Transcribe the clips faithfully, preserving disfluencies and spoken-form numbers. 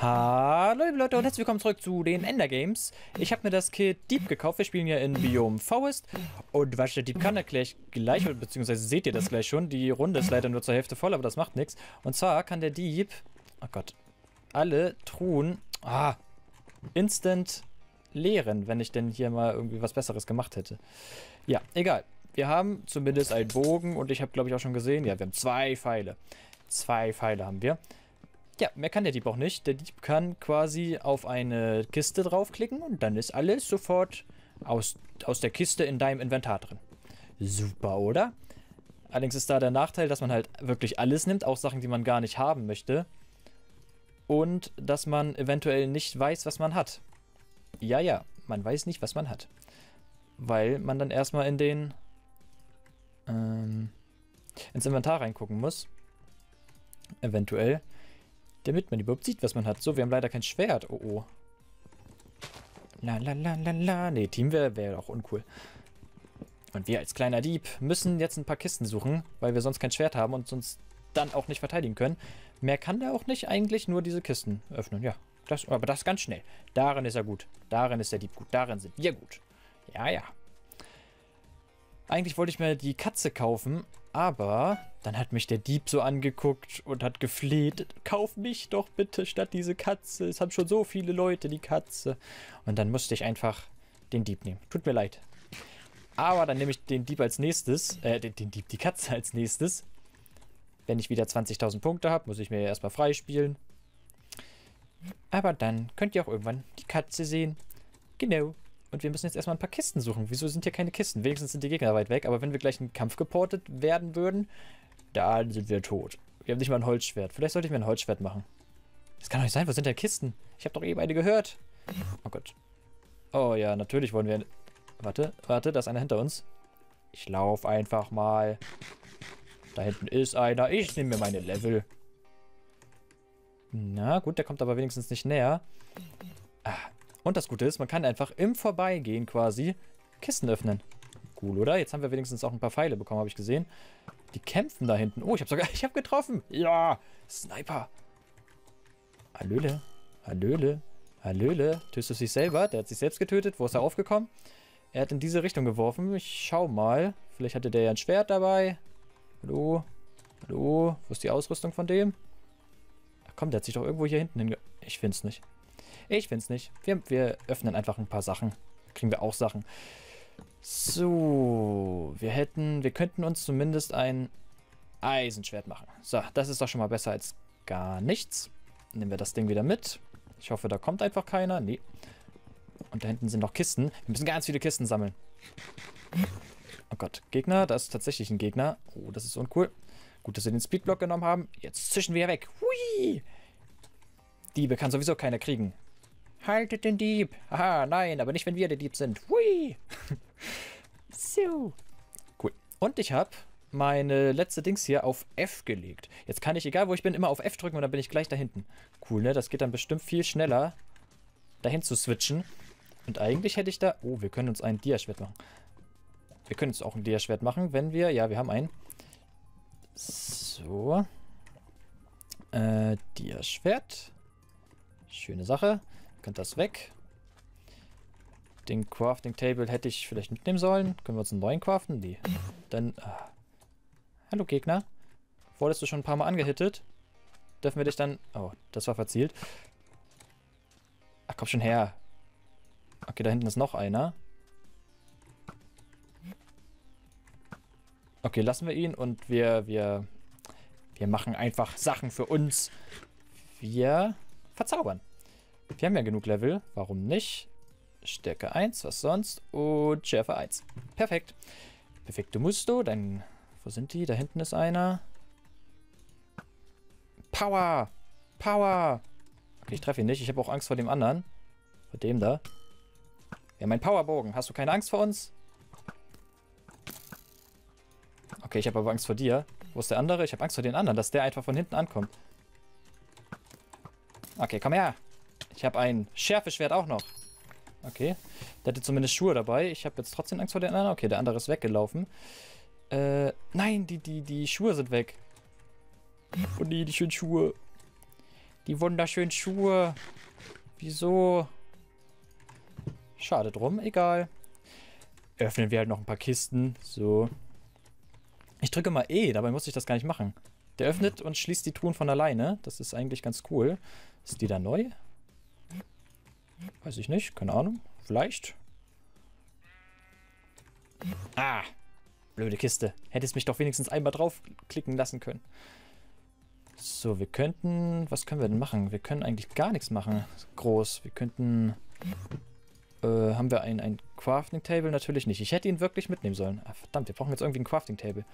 Hallo liebe Leute und herzlich willkommen zurück zu den Ender Games. Ich habe mir das Kit Dieb gekauft. Wir spielen ja in Biome Forest. Und was der Dieb kann, erkläre ich gleich, beziehungsweise seht ihr das gleich schon. Die Runde ist leider nur zur Hälfte voll, aber das macht nichts. Und zwar kann der Dieb, oh Gott, alle Truhen ah, instant leeren, wenn ich denn hier mal irgendwie was Besseres gemacht hätte. Ja, egal. Wir haben zumindest einen Bogen und ich habe, glaube ich, auch schon gesehen, ja, wir haben zwei Pfeile. Zwei Pfeile haben wir. Ja, mehr kann der Dieb auch nicht. Der Dieb kann quasi auf eine Kiste draufklicken und dann ist alles sofort aus, aus der Kiste in deinem Inventar drin. Super, oder? Allerdings ist da der Nachteil, dass man halt wirklich alles nimmt, auch Sachen, die man gar nicht haben möchte. Und dass man eventuell nicht weiß, was man hat. Ja, ja, man weiß nicht, was man hat. Weil man dann erstmal in den ähm, ins Inventar reingucken muss. Eventuell. Damit man überhaupt sieht, was man hat. So, wir haben leider kein Schwert. Oh, oh. La, la, la, la, la. Nee, Team wäre wär auch uncool. Und wir als kleiner Dieb müssen jetzt ein paar Kisten suchen, weil wir sonst kein Schwert haben und uns dann auch nicht verteidigen können. Mehr kann der auch nicht, eigentlich nur diese Kisten öffnen. Ja, das, aber das ganz schnell. Darin ist er gut. Darin ist der Dieb gut. Darin sind wir gut. Ja, ja. Eigentlich wollte ich mir die Katze kaufen, aber dann hat mich der Dieb so angeguckt und hat gefleht. Kauf mich doch bitte statt diese Katze. Es haben schon so viele Leute die Katze. Und dann musste ich einfach den Dieb nehmen. Tut mir leid. Aber dann nehme ich den Dieb als nächstes. Äh, den, den Dieb, die Katze als nächstes. Wenn ich wieder zwanzigtausend Punkte habe, muss ich mir ja erstmal freispielen. Aber dann könnt ihr auch irgendwann die Katze sehen. Genau. Und wir müssen jetzt erstmal ein paar Kisten suchen. Wieso sind hier keine Kisten? Wenigstens sind die Gegner weit weg. Aber wenn wir gleich in den Kampf geportet werden würden, dann sind wir tot. Wir haben nicht mal ein Holzschwert. Vielleicht sollte ich mir ein Holzschwert machen. Das kann doch nicht sein. Wo sind denn Kisten? Ich habe doch eben eine gehört. Oh Gott. Oh ja, natürlich wollen wir... Warte, warte, da ist einer hinter uns. Ich laufe einfach mal. Da hinten ist einer. Ich nehme mir meine Level. Na gut, der kommt aber wenigstens nicht näher. Ah. Und das Gute ist, man kann einfach im Vorbeigehen quasi Kisten öffnen. Cool, oder? Jetzt haben wir wenigstens auch ein paar Pfeile bekommen, habe ich gesehen. Die kämpfen da hinten. Oh, ich habe sogar... Ich habe getroffen. Ja, Sniper. Hallöle. Hallöle. Hallöle. Tötest du sich selber? Der hat sich selbst getötet. Wo ist er aufgekommen? Er hat in diese Richtung geworfen. Ich schau mal. Vielleicht hatte der ja ein Schwert dabei. Hallo? Hallo? Wo ist die Ausrüstung von dem? Ach komm, der hat sich doch irgendwo hier hinten hinge... Ich find's nicht. Ich find's nicht. Wir, wir öffnen einfach ein paar Sachen. Kriegen wir auch Sachen. So. Wir hätten... Wir könnten uns zumindest ein Eisenschwert machen. So, das ist doch schon mal besser als gar nichts. Nehmen wir das Ding wieder mit. Ich hoffe, da kommt einfach keiner. Nee. Und da hinten sind noch Kisten. Wir müssen ganz viele Kisten sammeln. Oh Gott. Gegner. Da ist tatsächlich ein Gegner. Oh, das ist uncool. Gut, dass wir den Speedblock genommen haben. Jetzt zischen wir weg. Hui! Diebe kann sowieso keiner kriegen. Haltet den Dieb. Aha, nein, aber nicht, wenn wir der Dieb sind. Hui! So. Cool. Und ich habe meine letzte Dings hier auf F gelegt. Jetzt kann ich, egal wo ich bin, immer auf F drücken und dann bin ich gleich da hinten. Cool, ne? Das geht dann bestimmt viel schneller, dahin zu switchen. Und eigentlich hätte ich da... Oh, wir können uns ein Diaschwert machen. Wir können uns auch ein Diaschwert machen, wenn wir... Ja, wir haben einen. So. Äh, Diaschwert. Schöne Sache. Könnt das weg. Den Crafting Table hätte ich vielleicht mitnehmen sollen. Können wir uns einen neuen craften? Nee. Dann... Ah. Hallo Gegner. Wurdest du schon ein paar Mal angehittet? Dürfen wir dich dann... Oh, das war verzielt. Ach, komm schon her. Okay, da hinten ist noch einer. Okay, lassen wir ihn und wir... Wir, wir machen einfach Sachen für uns. Wir verzaubern. Wir haben ja genug Level. Warum nicht? Stärke eins, was sonst? Und Schärfe eins. Perfekt. Perfekto Musto. Dann... Wo sind die? Da hinten ist einer. Power! Power! Okay, ich treffe ihn nicht. Ich habe auch Angst vor dem anderen. Vor dem da. Ja, mein Powerbogen. Hast du keine Angst vor uns? Okay, ich habe aber Angst vor dir. Wo ist der andere? Ich habe Angst vor den anderen, dass der einfach von hinten ankommt. Okay, komm her. Ich habe ein Schärfeschwert auch noch. Okay. Der hatte zumindest Schuhe dabei. Ich habe jetzt trotzdem Angst vor den anderen. Okay, der andere ist weggelaufen. Äh, nein, die, die, die Schuhe sind weg. Oh nee, die schönen Schuhe. Die wunderschönen Schuhe. Wieso? Schade drum, egal. Öffnen wir halt noch ein paar Kisten. So. Ich drücke mal E, dabei muss ich das gar nicht machen. Der öffnet und schließt die Truhen von alleine. Das ist eigentlich ganz cool. Ist die da neu? Weiß ich nicht, keine Ahnung. Vielleicht. Ah, blöde Kiste. Hättest mich doch wenigstens einmal draufklicken lassen können. So, wir könnten... Was können wir denn machen? Wir können eigentlich gar nichts machen. Groß. Wir könnten... Äh, haben wir ein, ein Crafting Table? Natürlich nicht. Ich hätte ihn wirklich mitnehmen sollen. Ah, verdammt, wir brauchen jetzt irgendwie ein Crafting Table.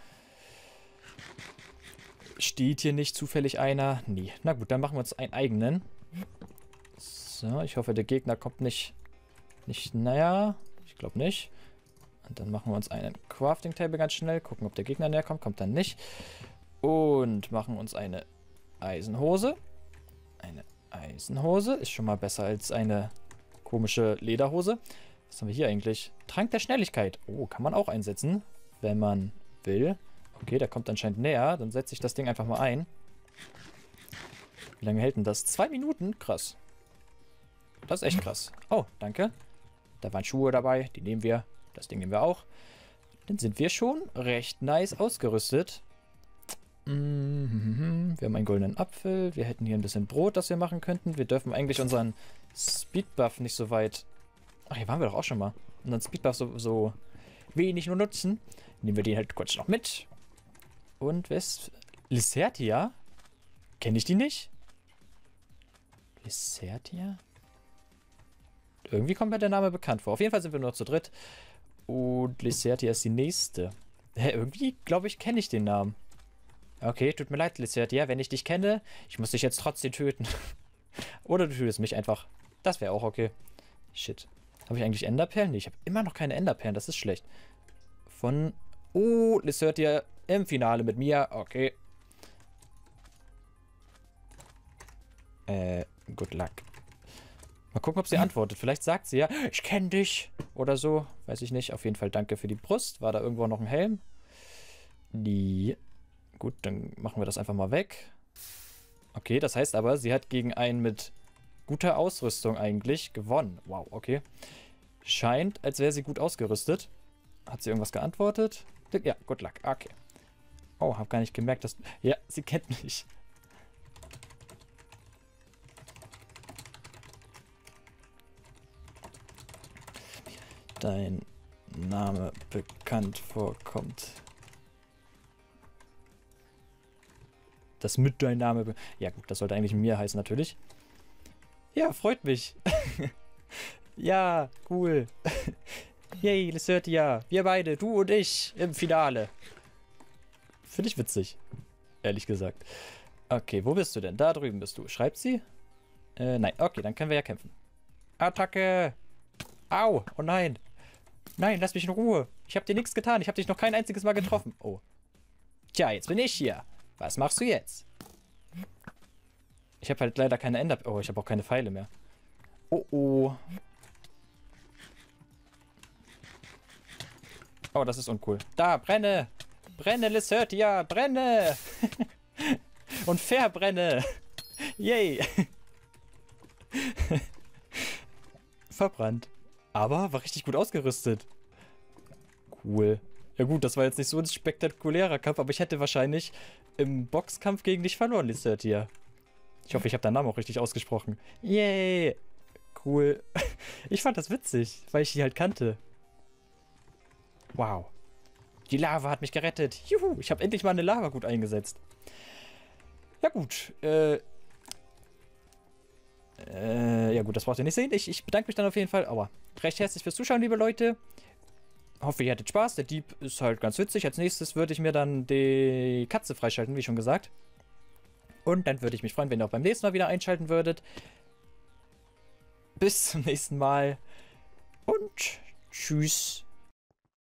Steht hier nicht zufällig einer? Nee. Na gut, dann machen wir uns einen eigenen. So, ich hoffe, der Gegner kommt nicht... Nicht, naja, ich glaube nicht. Und dann machen wir uns einen Crafting Table ganz schnell. Gucken, ob der Gegner näher kommt. Kommt dann nicht. Und machen uns eine Eisenhose. Eine Eisenhose. Ist schon mal besser als eine komische Lederhose. Was haben wir hier eigentlich? Trank der Schnelligkeit. Oh, kann man auch einsetzen, wenn man will. Okay, der kommt anscheinend näher. Dann setze ich das Ding einfach mal ein. Wie lange hält denn das? Zwei Minuten? Krass. Das ist echt krass. Oh, danke. Da waren Schuhe dabei. Die nehmen wir. Das Ding nehmen wir auch. Dann sind wir schon recht nice ausgerüstet. Wir haben einen goldenen Apfel. Wir hätten hier ein bisschen Brot, das wir machen könnten. Wir dürfen eigentlich unseren Speedbuff nicht so weit... Ach, hier waren wir doch auch schon mal. Unseren Speedbuff so, so wenig nur nutzen. Nehmen wir den halt kurz noch mit. Und wer ist... Lysertia? Kenne ich die nicht? Lysertia? Irgendwie kommt mir der Name bekannt vor. Auf jeden Fall sind wir nur noch zu dritt. Und Lysertia ist die nächste. Hä, irgendwie, glaube ich, kenne ich den Namen. Okay, tut mir leid, Lysertia, wenn ich dich kenne, ich muss dich jetzt trotzdem töten. Oder du tötest mich einfach. Das wäre auch okay. Shit. Habe ich eigentlich Enderperlen? Nee, ich habe immer noch keine Enderperlen, das ist schlecht. Von... Oh, Lysertia im Finale mit mir. Okay. Äh, good luck. Mal gucken, ob sie antwortet. Vielleicht sagt sie ja, ich kenne dich. Oder so. Weiß ich nicht. Auf jeden Fall danke für die Brust. War da irgendwo noch ein Helm? Die... Gut, dann machen wir das einfach mal weg. Okay, das heißt aber, sie hat gegen einen mit guter Ausrüstung eigentlich gewonnen. Wow, okay. Scheint, als wäre sie gut ausgerüstet. Hat sie irgendwas geantwortet? Ja, good luck. Okay. Oh, hab gar nicht gemerkt, dass... Ja, sie kennt mich. Dein Name bekannt vorkommt. Das mit dein Name... Ja gut, das sollte eigentlich mir heißen natürlich. Ja, freut mich. Ja, cool. Yay, Lysertia. Wir beide, du und ich, im Finale. Finde ich witzig. Ehrlich gesagt. Okay, wo bist du denn? Da drüben bist du. Schreibt sie? Äh, nein. Okay, dann können wir ja kämpfen. Attacke! Au! Oh nein! Nein, lass mich in Ruhe. Ich habe dir nichts getan. Ich habe dich noch kein einziges Mal getroffen. Oh. Tja, jetzt bin ich hier. Was machst du jetzt? Ich habe halt leider keine Ender... Oh, ich habe auch keine Pfeile mehr. Oh, oh. Oh, das ist uncool. Da, brenne! Brenne, Lysertia! Brenne! Und verbrenne! Yay! Verbrannt. Aber war richtig gut ausgerüstet. Cool. Ja gut, das war jetzt nicht so ein spektakulärer Kampf, aber ich hätte wahrscheinlich im Boxkampf gegen dich verloren, Lysertia. Ich hoffe, ich habe deinen Namen auch richtig ausgesprochen. Yay! Cool. Ich fand das witzig, weil ich die halt kannte. Wow. Die Lava hat mich gerettet. Juhu, ich habe endlich mal eine Lava gut eingesetzt. Ja gut. Äh, äh, ja gut, das braucht ihr nicht sehen. Ich, ich bedanke mich dann auf jeden Fall. Aua. Recht herzlich fürs Zuschauen, liebe Leute. Hoffe, ihr hattet Spaß. Der Dieb ist halt ganz witzig. Als nächstes würde ich mir dann die Katze freischalten, wie schon gesagt. Und dann würde ich mich freuen, wenn ihr auch beim nächsten Mal wieder einschalten würdet. Bis zum nächsten Mal. Und tschüss.